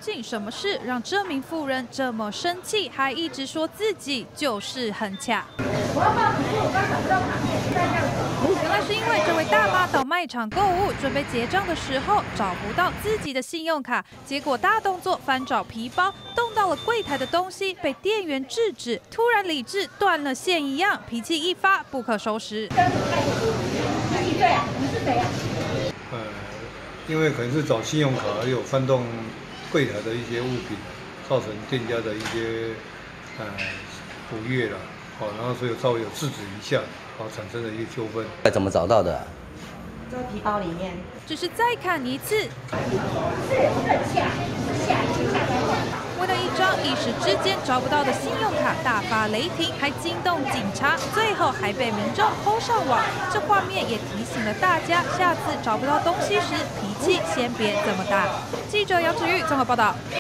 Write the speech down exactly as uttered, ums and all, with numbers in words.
竟什么事让这名妇人这么生气，还一直说自己就是很卡？原来是因为这位大妈到卖场购物，准备结账的时候找不到自己的信用卡，结果大动作翻找皮包，动到了柜台的东西，被店员制止，突然理智断了线一样，脾气一发不可收拾。 几岁啊？你是谁啊？ 呃，因为可能是找信用卡，还有翻动柜台的一些物品，造成店家的一些呃不悦了，好，然后所以稍微有制止一下，好，产生了一个纠纷。 怎么找到的？ 在皮包里面。 只是再看一次， 是很下，下一下为了一张一时之间找不到的信用卡大发雷霆，还惊动警察，最后还被民众 po 上网。这画面也提醒了大家，下次找不到东西时，脾气先别这么大。记者杨子玉综合报道。